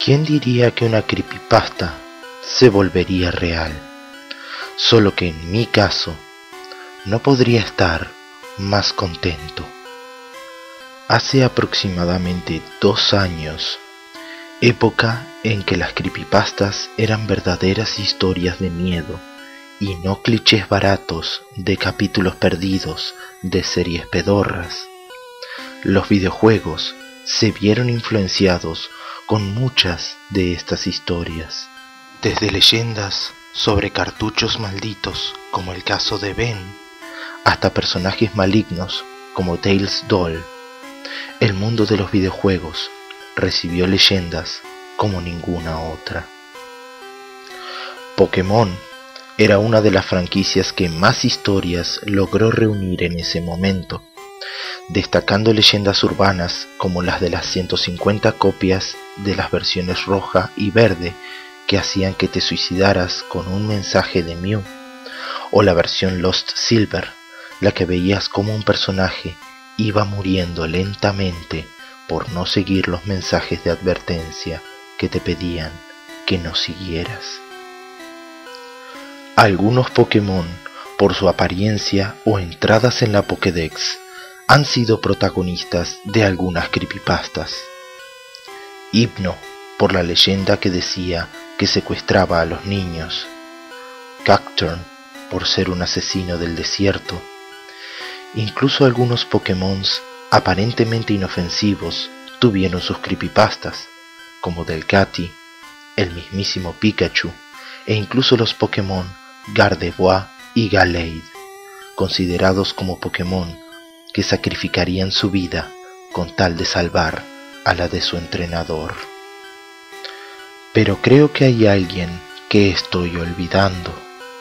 ¿Quién diría que una creepypasta se volvería real? Solo que en mi caso no podría estar más contento. Hace aproximadamente 2 años, época en que las creepypastas eran verdaderas historias de miedo y no clichés baratos de capítulos perdidos de series pedorras, los videojuegos se vieron influenciados con muchas de estas historias, desde leyendas sobre cartuchos malditos como el caso de Ben, hasta personajes malignos como Tails Doll. El mundo de los videojuegos recibió leyendas como ninguna otra. Pokémon era una de las franquicias que más historias logró reunir en ese momento, destacando leyendas urbanas como las de las 150 copias de las versiones roja y verde que hacían que te suicidaras con un mensaje de Mew, o la versión Lost Silver, la que veías como un personaje iba muriendo lentamente por no seguir los mensajes de advertencia que te pedían que no siguieras. Algunos Pokémon, por su apariencia o entradas en la Pokédex, han sido protagonistas de algunas creepypastas. Hypno, por la leyenda que decía que secuestraba a los niños. Cacturn, por ser un asesino del desierto. Incluso algunos Pokémon aparentemente inofensivos tuvieron sus creepypastas, como Delcatty, el mismísimo Pikachu, e incluso los Pokémon Gardevoir y Gallade, considerados como Pokémon que sacrificarían su vida con tal de salvar a la de su entrenador. Pero creo que hay alguien que estoy olvidando.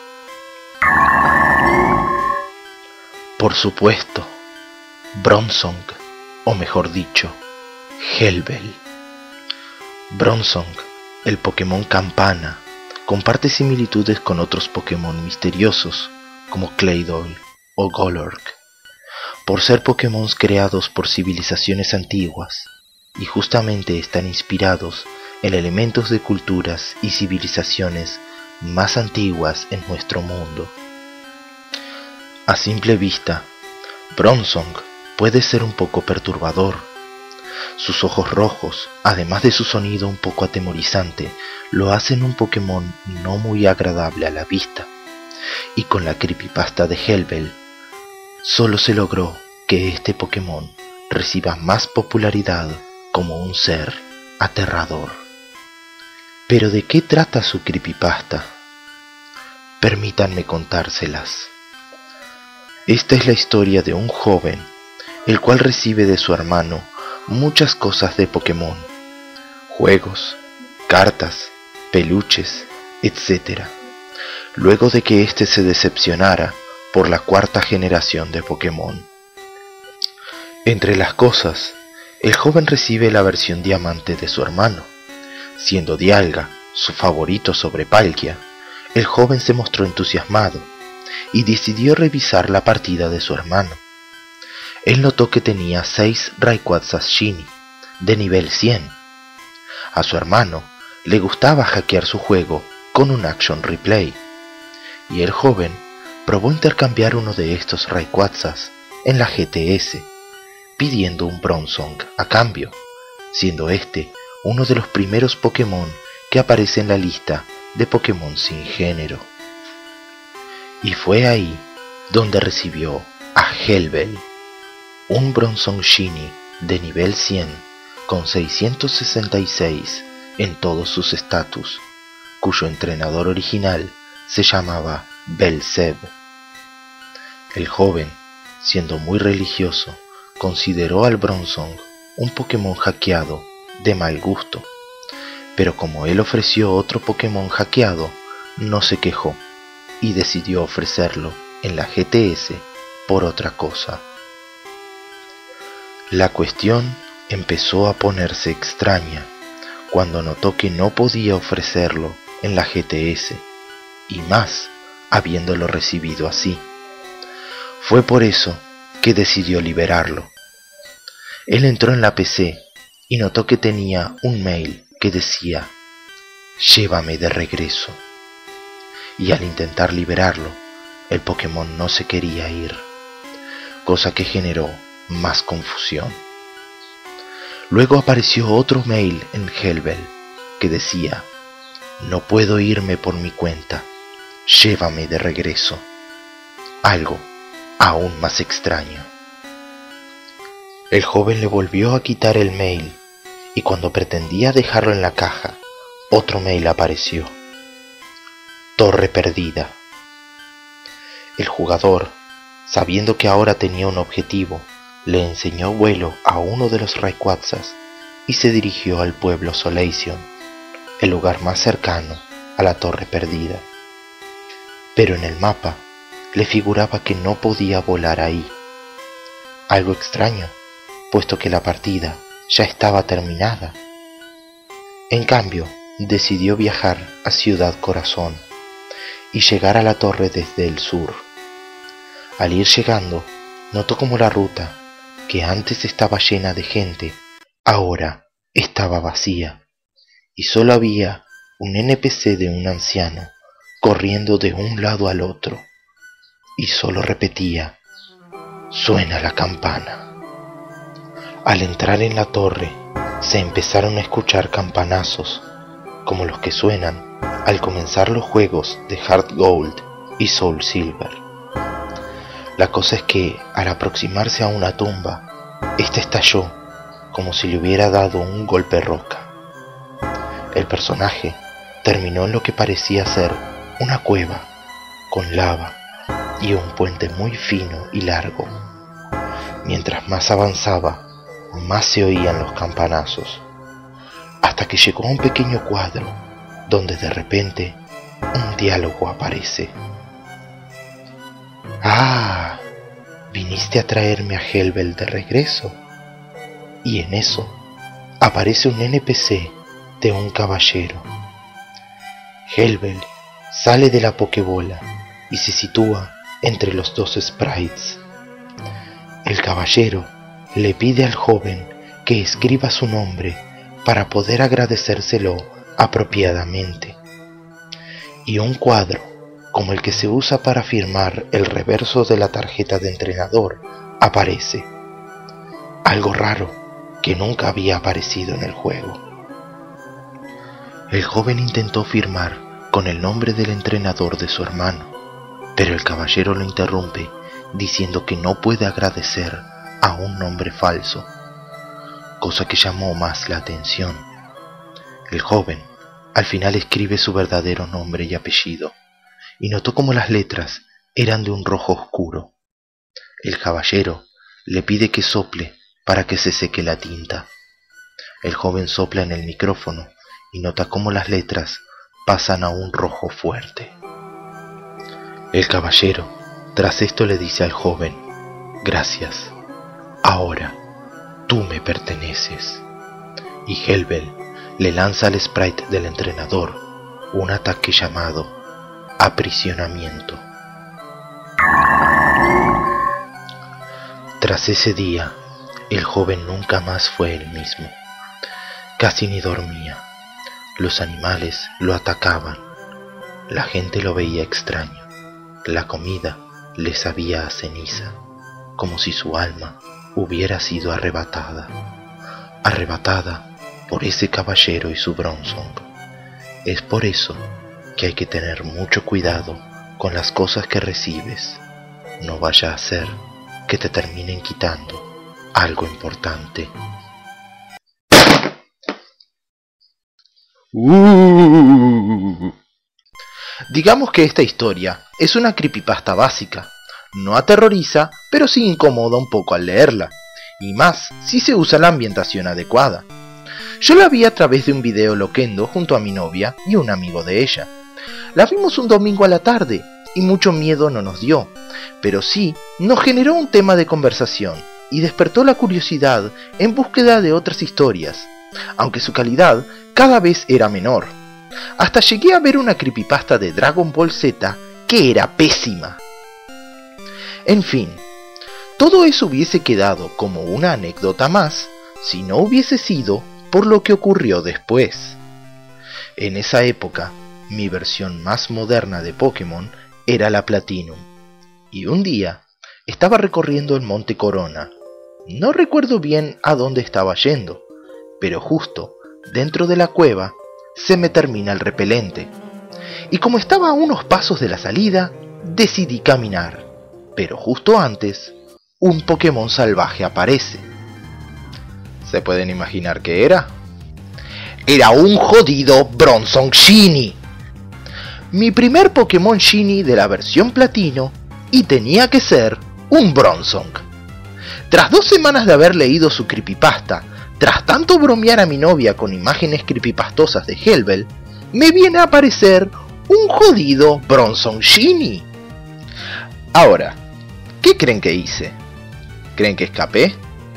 Por supuesto, Bronzong, o mejor dicho, Helbel. Bronzong, el Pokémon Campana, comparte similitudes con otros Pokémon misteriosos como Claydol o Golurk, por ser Pokémon creados por civilizaciones antiguas, y justamente están inspirados en elementos de culturas y civilizaciones más antiguas en nuestro mundo. A simple vista, Bronzong puede ser un poco perturbador. Sus ojos rojos, además de su sonido un poco atemorizante, lo hacen un Pokémon no muy agradable a la vista. Y con la creepypasta de Helbel, solo se logró que este Pokémon reciba más popularidad como un ser aterrador. ¿Pero de qué trata su creepypasta? Permítanme contárselas. Esta es la historia de un joven, el cual recibe de su hermano muchas cosas de Pokémon, juegos, cartas, peluches, etc. Luego de que éste se decepcionara por la 4ª generación de Pokémon. Entre las cosas, el joven recibe la versión diamante de su hermano. Siendo Dialga su favorito sobre Palkia, el joven se mostró entusiasmado y decidió revisar la partida de su hermano. Él notó que tenía 6 Rayquazas Shiny, de nivel 100. A su hermano le gustaba hackear su juego con un Action Replay, y el joven probó intercambiar uno de estos Rayquazas en la GTS, pidiendo un Bronzong a cambio, siendo este uno de los primeros Pokémon que aparece en la lista de Pokémon sin género. Y fue ahí donde recibió a Helbel, un Bronzong Shiny de nivel 100 con 666 en todos sus estatus, cuyo entrenador original se llamaba Belzeb. El joven, siendo muy religioso, consideró al Bronzong un Pokémon hackeado de mal gusto, pero como él ofreció otro Pokémon hackeado, no se quejó y decidió ofrecerlo en la GTS por otra cosa. La cuestión empezó a ponerse extraña cuando notó que no podía ofrecerlo en la GTS, y más habiéndolo recibido así. Fue por eso que decidió liberarlo. Él entró en la PC y notó que tenía un mail que decía: llévame de regreso. Y al intentar liberarlo, el Pokémon no se quería ir, cosa que generó más confusión. Luego apareció otro mail en Helbel que decía: no puedo irme por mi cuenta, llévame de regreso. Algo aún más extraño. El joven le volvió a quitar el mail, y cuando pretendía dejarlo en la caja, otro mail apareció: Torre perdida. El jugador, sabiendo que ahora tenía un objetivo, le enseñó vuelo a uno de los Rayquazas y se dirigió al pueblo Solaceon, el lugar más cercano a la Torre perdida. Pero en el mapa le figuraba que no podía volar ahí. Algo extraño, puesto que la partida ya estaba terminada. En cambio, decidió viajar a Ciudad Corazón y llegar a la torre desde el sur. Al ir llegando, notó como la ruta, que antes estaba llena de gente, ahora estaba vacía, y solo había un NPC de un anciano corriendo de un lado al otro, y solo repetía: suena la campana. Al entrar en la torre, se empezaron a escuchar campanazos, como los que suenan al comenzar los juegos de Heart Gold y Soul Silver. La cosa es que, al aproximarse a una tumba, esta estalló como si le hubiera dado un golpe roca. El personaje terminó en lo que parecía ser una cueva con lava y un puente muy fino y largo. Mientras más avanzaba, más se oían los campanazos, hasta que llegó a un pequeño cuadro donde de repente un diálogo aparece. «Ah, viniste a traerme a Helbel de regreso». Y en eso aparece un NPC de un caballero. Helbel sale de la Pokébola y se sitúa entre los dos sprites. El caballero le pide al joven que escriba su nombre para poder agradecérselo apropiadamente. Y un cuadro, como el que se usa para firmar el reverso de la tarjeta de entrenador, aparece. Algo raro que nunca había aparecido en el juego. El joven intentó firmar con el nombre del entrenador de su hermano, pero el caballero lo interrumpe diciendo que no puede agradecer a un nombre falso, cosa que llamó más la atención. El joven al final escribe su verdadero nombre y apellido, y notó como las letras eran de un rojo oscuro. El caballero le pide que sople para que se seque la tinta. El joven sopla en el micrófono y nota cómo las letras pasan a un rojo fuerte. El caballero, tras esto, le dice al joven: gracias, ahora tú me perteneces. Y Helbel le lanza al sprite del entrenador un ataque llamado aprisionamiento. Tras ese día, el joven nunca más fue el mismo. Casi ni dormía. Los animales lo atacaban. La gente lo veía extraño. La comida le sabía a ceniza, como si su alma hubiera sido arrebatada por ese caballero y su Bronzong. Es por eso que hay que tener mucho cuidado con las cosas que recibes. No vaya a ser que te terminen quitando algo importante. Digamos que esta historia es una creepypasta básica. No aterroriza, pero sí incomoda un poco al leerla, y más si se usa la ambientación adecuada. Yo la vi a través de un video loquendo junto a mi novia y un amigo de ella. La vimos un domingo a la tarde, y mucho miedo no nos dio, pero sí nos generó un tema de conversación, y despertó la curiosidad en búsqueda de otras historias, aunque su calidad cada vez era menor. Hasta llegué a ver una creepypasta de Dragon Ball Z que era pésima. En fin, todo eso hubiese quedado como una anécdota más si no hubiese sido por lo que ocurrió después. En esa época, mi versión más moderna de Pokémon era la Platinum. Y un día, estaba recorriendo el Monte Corona. No recuerdo bien a dónde estaba yendo, pero justo dentro de la cueva se me termina el repelente. Y como estaba a unos pasos de la salida, decidí caminar. Pero justo antes, un Pokémon salvaje aparece. ¿Se pueden imaginar qué era? Era un jodido Bronzong Shiny. Mi primer Pokémon Shiny de la versión Platino, y tenía que ser un Bronzong. Tras 2 semanas de haber leído su creepypasta, tras tanto bromear a mi novia con imágenes creepypastosas de Helbel, me viene a aparecer un jodido Bronzong Shiny. Ahora, ¿qué creen que hice? ¿Creen que escapé?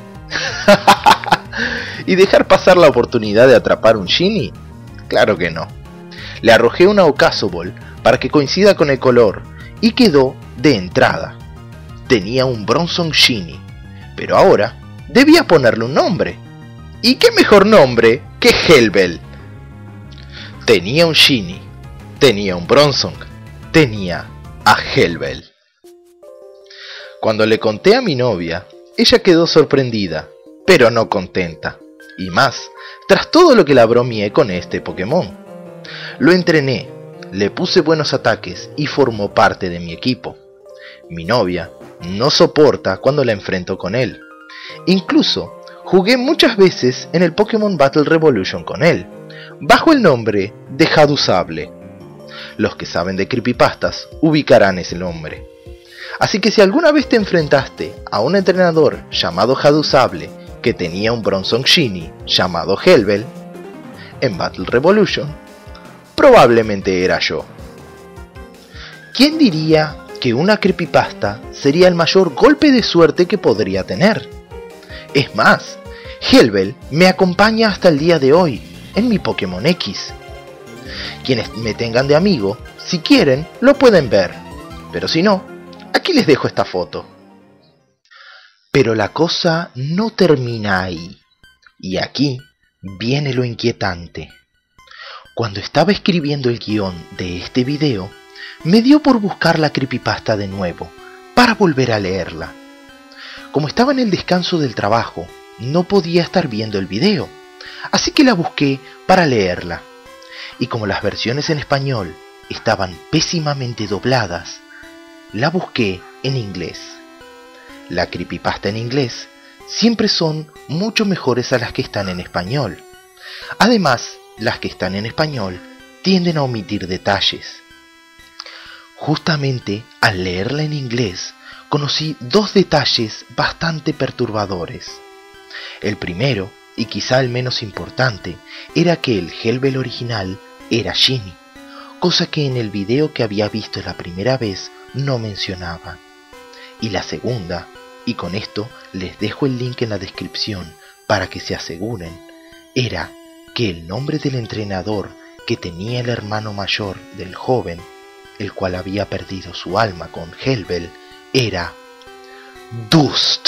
¿Y dejar pasar la oportunidad de atrapar un Shiny? Claro que no. Le arrojé una Ocaso Ball para que coincida con el color y quedó de entrada. Tenía un Bronzong Shiny, pero ahora debía ponerle un nombre. ¿Y qué mejor nombre que Helbel? Tenía un Shiny, tenía un Bronzong, tenía a Helbel. Cuando le conté a mi novia, ella quedó sorprendida, pero no contenta. Y más, tras todo lo que la bromeé con este Pokémon. Lo entrené, le puse buenos ataques y formó parte de mi equipo. Mi novia no soporta cuando la enfrento con él. Incluso jugué muchas veces en el Pokémon Battle Revolution con él, bajo el nombre de Hadusable. Los que saben de creepypastas ubicarán ese nombre. Así que si alguna vez te enfrentaste a un entrenador llamado Hadusable que tenía un Bronzong Shiny llamado Helbel en Battle Revolution, probablemente era yo. ¿Quién diría que una creepypasta sería el mayor golpe de suerte que podría tener? Es más, Helbel me acompaña hasta el día de hoy en mi Pokémon X. Quienes me tengan de amigo, si quieren, lo pueden ver, pero si no, aquí les dejo esta foto. Pero la cosa no termina ahí, y aquí viene lo inquietante. Cuando estaba escribiendo el guión de este video, me dio por buscar la creepypasta de nuevo, para volver a leerla. Como estaba en el descanso del trabajo, no podía estar viendo el video, así que la busqué para leerla. Y como las versiones en español estaban pésimamente dobladas, la busqué en inglés. La creepypasta en inglés siempre son mucho mejores a las que están en español. Además, las que están en español tienden a omitir detalles. Justamente al leerla en inglés, conocí 2 detalles bastante perturbadores. El primero, y quizá el menos importante, era que el Helbel original era Shiny, cosa que en el video que había visto la primera vez no mencionaba. Y la segunda, y con esto les dejo el link en la descripción para que se aseguren, era que el nombre del entrenador que tenía el hermano mayor del joven, el cual había perdido su alma con Helbel, era Dust.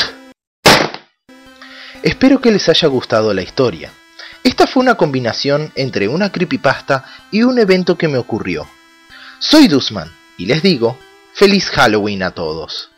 Espero que les haya gustado la historia. Esta fue una combinación entre una creepypasta y un evento que me ocurrió. Soy Dustman y les digo, ¡feliz Halloween a todos!